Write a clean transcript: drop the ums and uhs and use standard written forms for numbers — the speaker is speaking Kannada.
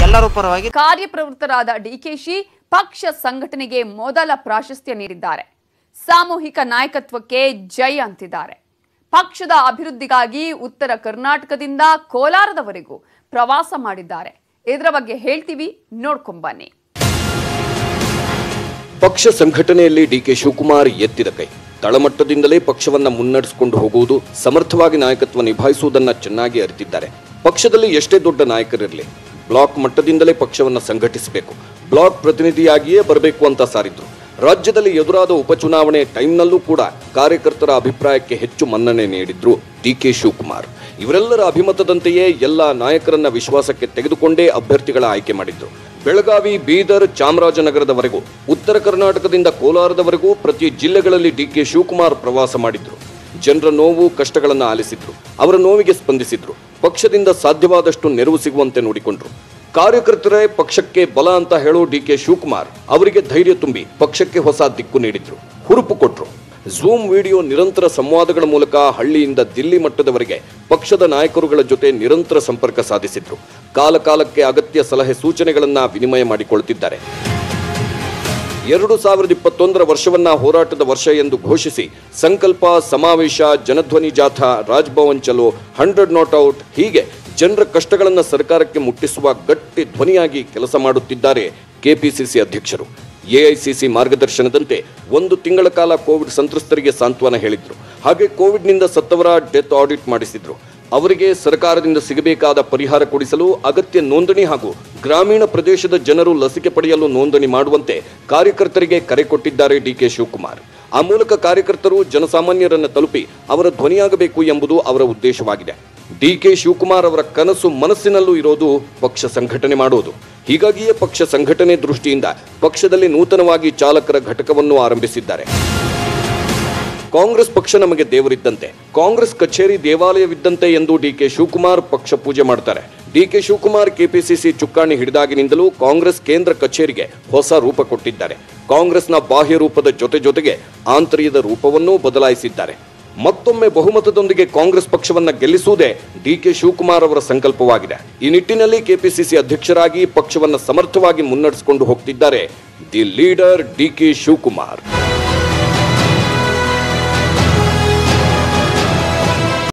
ಎಲ್ಲರ ಪರವಾಗಿ ಕಾರ್ಯಪ್ರವೃತ್ತರಾದ ಡಿಕೆಶಿ ಪಕ್ಷ ಸಂಘಟನೆಗೆ ಮೊದಲ ಪ್ರಾಶಸ್ತ್ಯ ನೀಡಿದ್ದಾರೆ. ಸಾಮೂಹಿಕ ನಾಯಕತ್ವಕ್ಕೆ ಜೈ ಅಂತಿದ್ದಾರೆ. ಪಕ್ಷದ ಅಭಿವೃದ್ಧಿಗಾಗಿ ಉತ್ತರ ಕರ್ನಾಟಕದಿಂದ ಕೋಲಾರದವರೆಗೂ ಪ್ರವಾಸ ಮಾಡಿದ್ದಾರೆ. ಇದರ ಬಗ್ಗೆ ಹೇಳ್ತೀವಿ, ನೋಡ್ಕೊಂಡು ಬನ್ನಿ. ಪಕ್ಷ ಸಂಘಟನೆಯಲ್ಲಿ ಡಿಕೆ ಶಿವಕುಮಾರ್ ಎತ್ತಿದ ಕೈ. ತಳಮಟ್ಟದಿಂದಲೇ ಪಕ್ಷವನ್ನ ಮುನ್ನಡೆಸಿಕೊಂಡು ಹೋಗುವುದು, ಸಮರ್ಥವಾಗಿ ನಾಯಕತ್ವ ನಿಭಾಯಿಸುವುದನ್ನು ಚೆನ್ನಾಗಿ ಅರಿತಿದ್ದಾರೆ. ಪಕ್ಷದಲ್ಲಿ ಎಷ್ಟೇ ದೊಡ್ಡ ನಾಯಕರಿರಲಿ, ಬ್ಲಾಕ್ ಮಟ್ಟದಿಂದಲೇ ಪಕ್ಷವನ್ನು ಸಂಘಟಿಸಬೇಕು, ಬ್ಲಾಕ್ ಪ್ರತಿನಿಧಿಯಾಗಿಯೇ ಬರಬೇಕು ಅಂತ ಸಾರಿದ್ರು. ರಾಜ್ಯದಲ್ಲಿ ಎದುರಾದ ಉಪಚುನಾವಣೆ ಟೈಮ್ನಲ್ಲೂ ಕೂಡ ಕಾರ್ಯಕರ್ತರ ಅಭಿಪ್ರಾಯಕ್ಕೆ ಹೆಚ್ಚು ಮನ್ನಣೆ ನೀಡಿದ್ರು ಡಿಕೆ ಶಿವಕುಮಾರ್. ಇವರೆಲ್ಲರ ಅಭಿಮತದಂತೆಯೇ ಎಲ್ಲ ನಾಯಕರನ್ನ ವಿಶ್ವಾಸಕ್ಕೆ ತೆಗೆದುಕೊಂಡೇ ಅಭ್ಯರ್ಥಿಗಳ ಆಯ್ಕೆ ಮಾಡಿದ್ರು. ಬೆಳಗಾವಿ, ಬೀದರ್, ಚಾಮರಾಜನಗರದವರೆಗೂ, ಉತ್ತರ ಕರ್ನಾಟಕದಿಂದ ಕೋಲಾರದವರೆಗೂ ಪ್ರತಿ ಜಿಲ್ಲೆಗಳಲ್ಲಿ ಡಿಕೆ ಶಿವಕುಮಾರ್ ಪ್ರವಾಸ ಮಾಡಿದ್ರು. ಜನರ ನೋವು ಕಷ್ಟಗಳನ್ನು ಆಲಿಸಿದ್ರು, ಅವರ ನೋವಿಗೆ ಸ್ಪಂದಿಸಿದ್ರು, ಪಕ್ಷದಿಂದ ಸಾಧ್ಯವಾದಷ್ಟು ನೆರವು ಸಿಗುವಂತೆ ನೋಡಿಕೊಂಡ್ರು. ಕಾರ್ಯಕರ್ತರೇ ಪಕ್ಷಕ್ಕೆ ಬಲ ಅಂತ ಹೇಳೋ ಡಿಕೆ ಶಿವಕುಮಾರ್ ಅವರಿಗೆ ಧೈರ್ಯ ತುಂಬಿ ಪಕ್ಷಕ್ಕೆ ಹೊಸ ದಿಕ್ಕು ನೀಡಿದ್ರು, ಹುರುಪು ಕೊಟ್ರು. ಝೂಮ್ ವಿಡಿಯೋ ನಿರಂತರ ಸಂವಾದಗಳ ಮೂಲಕ ಹಳ್ಳಿಯಿಂದ ದಿಲ್ಲಿ ಮಟ್ಟದವರೆಗೆ ಪಕ್ಷದ ನಾಯಕರುಗಳ ಜೊತೆ ನಿರಂತರ ಸಂಪರ್ಕ ಸಾಧಿಸಿದ್ರು. ಕಾಲಕಾಲಕ್ಕೆ ಅಗತ್ಯ ಸಲಹೆ ಸೂಚನೆಗಳನ್ನ ವಿನಿಮಯ ಮಾಡಿಕೊಳ್ಳುತ್ತಿದ್ದಾರೆ. 2021 ವರ್ಷವನ್ನ ಹೋರಾಟದ ವರ್ಷ ಎಂದು ಘೋಷಿಸಿ ಸಂಕಲ್ಪ, ಸಮಾವೇಶ, ಜನಧ್ವನಿ ಜಾಥಾ, ರಾಜ್ಭವನ್ ಚಲೋ, 100 ನಾಟ್ ಔಟ್ ಹೀಗೆ ಜನರ ಕಷ್ಟಗಳನ್ನು ಸರ್ಕಾರಕ್ಕೆ ಮುಟ್ಟಿಸುವ ಗಟ್ಟಿ ಧ್ವನಿಯಾಗಿ ಕೆಲಸ ಮಾಡುತ್ತಿದ್ದಾರೆ ಕೆಪಿಸಿಸಿ ಅಧ್ಯಕ್ಷರು. ಎಐಸಿಸಿ ಮಾರ್ಗದರ್ಶನದಂತೆ 1 ತಿಂಗಳ ಕಾಲ ಕೋವಿಡ್ ಸಂತ್ರಸ್ತರಿಗೆ ಸಾಂತ್ವನ ಹೇಳಿದ್ರು. ಹಾಗೆ ಕೋವಿಡ್ನಿಂದ ಸತ್ತವರ ಡೆತ್ ಆಡಿಟ್ ಮಾಡಿಸಿದ್ರು. ಅವರಿಗೆ ಸರ್ಕಾರದಿಂದ ಸಿಗಬೇಕಾದ ಪರಿಹಾರ ಕೊಡಿಸಲು ಅಗತ್ಯ ನೋಂದಣಿ ಹಾಗೂ ಗ್ರಾಮೀಣ ಪ್ರದೇಶದ ಜನರು ಲಸಿಕೆ ಪಡೆಯಲು ನೋಂದಣಿ ಮಾಡುವಂತೆ ಕಾರ್ಯಕರ್ತರಿಗೆ ಕರೆ ಕೊಟ್ಟಿದ್ದಾರೆ ಡಿಕೆ ಶಿವಕುಮಾರ್. ಆ ಮೂಲಕ ಕಾರ್ಯಕರ್ತರು ಜನಸಾಮಾನ್ಯರನ್ನು ತಲುಪಿ ಅವರ ಧ್ವನಿಯಾಗಬೇಕು ಎಂಬುದು ಅವರ ಉದ್ದೇಶವಾಗಿದೆ. ಡಿಕೆ ಶಿವಕುಮಾರ್ ಅವರ ಕನಸು ಮನಸ್ಸಿನಲ್ಲೂ ಇರೋದು ಪಕ್ಷ ಸಂಘಟನೆ ಮಾಡೋದು. ಹೀಗಾಗಿಯೇ ಪಕ್ಷ ಸಂಘಟನೆ ದೃಷ್ಟಿಯಿಂದ ಪಕ್ಷದಲ್ಲಿ ನೂತನವಾಗಿ ಚಾಲಕರ ಘಟಕವನ್ನು ಆರಂಭಿಸಿದ್ದಾರೆ. ಕಾಂಗ್ರೆಸ್ ಪಕ್ಷ ನಮಗೆ ದೇವರಿದ್ದಂತೆ, ಕಾಂಗ್ರೆಸ್ ಕಚೇರಿ ದೇವಾಲಯವಿದ್ದಂತೆ ಎಂದು ಡಿಕೆ ಶಿವಕುಮಾರ್ ಪಕ್ಷ ಪೂಜೆ ಮಾಡ್ತಾರೆ. ಡಿಕೆ ಶಿವಕುಮಾರ್ ಕೆಪಿಸಿಸಿ ಚುಕ್ಕಾಣಿ ಹಿಡಿದಾಗಿನಿಂದಲೂ ಕಾಂಗ್ರೆಸ್ ಕೇಂದ್ರ ಕಚೇರಿಗೆ ಹೊಸ ರೂಪ ಕೊಟ್ಟಿದ್ದಾರೆ. ಕಾಂಗ್ರೆಸ್ನ ಬಾಹ್ಯ ರೂಪದ ಜೊತೆಗೆ ಆಂತರ್ಯದ ರೂಪವನ್ನೂ ಬದಲಾಯಿಸಿದ್ದಾರೆ. ಮತ್ತೊಮ್ಮೆ ಬಹುಮತದೊಂದಿಗೆ ಕಾಂಗ್ರೆಸ್ ಪಕ್ಷವನ್ನ ಗೆಲ್ಲಿಸುವುದೇ ಡಿಕೆ ಶಿವಕುಮಾರ್ ಅವರ ಸಂಕಲ್ಪವಾಗಿದೆ. ಈ ನಿಟ್ಟಿನಲ್ಲಿ ಕೆಪಿಸಿಸಿ ಅಧ್ಯಕ್ಷರಾಗಿ ಪಕ್ಷವನ್ನ ಸಮರ್ಥವಾಗಿ ಮುನ್ನಡೆಸಿಕೊಂಡು ಹೋಗ್ತಿದ್ದಾರೆ ದಿ ಲೀಡರ್ ಡಿಕೆ ಶಿವಕುಮಾರ್.